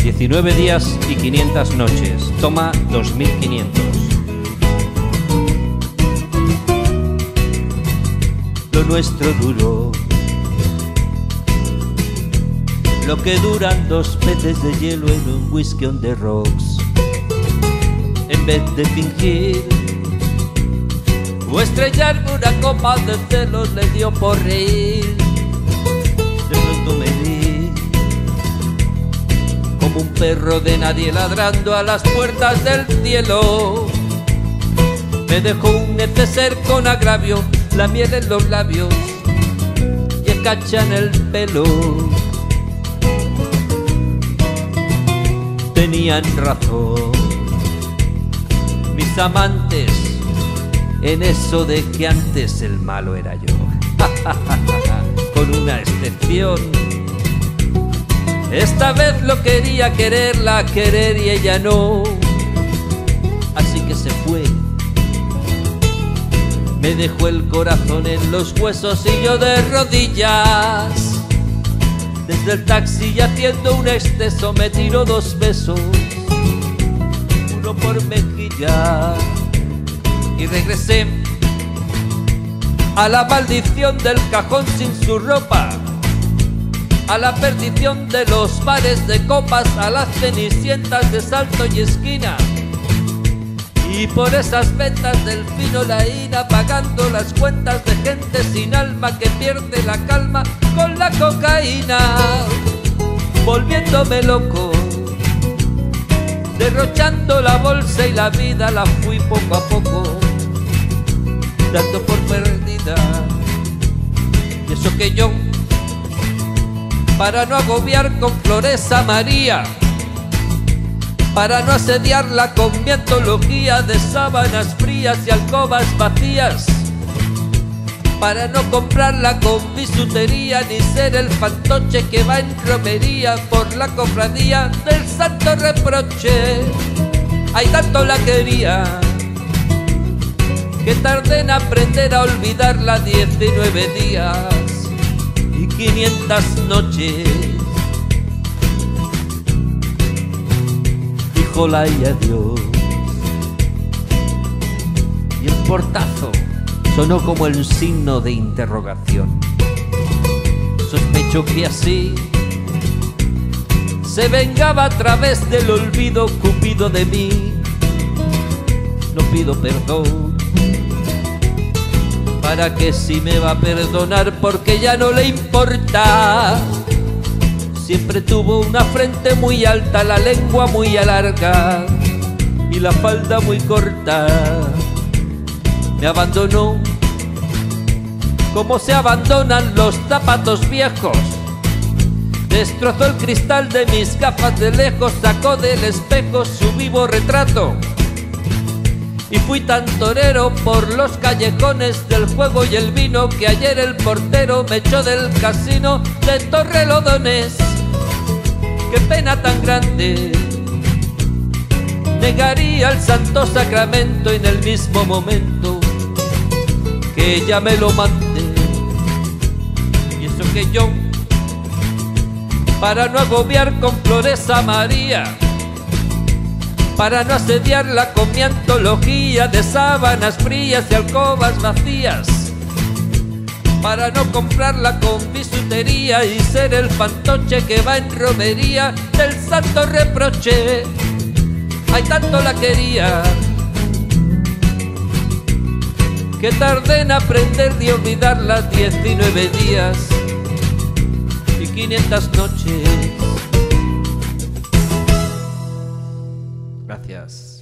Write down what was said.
19 días y 500 noches, toma 2500. Lo nuestro duró lo que duran 2 peces de hielo en un whisky on the rocks. En vez de fingir o estrellarme una copa de celos, le dio por reír. De pronto me vi como un perro de nadie ladrando a las puertas del cielo. Me dejó un neceser con agravio, la miel en los labios y escarcha en el pelo. Tenían razón mis amantes en eso de que antes el malo era yo. Con una excepción, esta vez lo quería quererla querer y ella no. Así que se fue, me dejó el corazón en los huesos y yo de rodillas. Desde el taxi y haciendo un exceso me tiró 2 besos, uno por mejilla, y regresé a la maldición del cajón sin su ropa, a la perdición de los bares de copas, a las cenicientas de Salto y Esquina. Y por esas ventas del fino laína, pagando las cuentas de gente sin alma que pierde la calma con la cocaína. Volviéndome loco, derrochando la bolsa y la vida la fui poco a poco dando por perdida. Y eso que yo, para no agobiar con flores a María, para no asediarla con mi antología de sábanas frías y alcobas vacías, para no comprarla con bisutería ni ser el fantoche que va en romería por la cofradía del santo reproche. Ay, tanto la quería que tardé en aprender a olvidarla 19 días y 500 noches. Hola y adiós. Y el portazo sonó como el signo de interrogación. Sospecho que así se vengaba a través del olvido Cupido de mí. No pido perdón, para que si me va a perdonar, porque ya no le importa. Siempre tuvo una frente muy alta, la lengua muy larga y la falda muy corta. Me abandonó como se abandonan los zapatos viejos. Destrozó el cristal de mis gafas de lejos, sacó del espejo su vivo retrato. Y fui tan torero por los callejones del juego y el vino que ayer el portero me echó del casino de Torrelodones. Qué pena tan grande, negaría el santo sacramento en el mismo momento que ella me lo mande. Y eso que yo, para no agobiar con flores a María, para no asediarla con mi antología de sábanas frías y alcobas vacías, para no comprarla con bisutería y ser el fantoche que va en romería del santo reproche. Ay, tanto la quería que tardé en aprender de olvidarla 19 días y 500 noches. Gracias.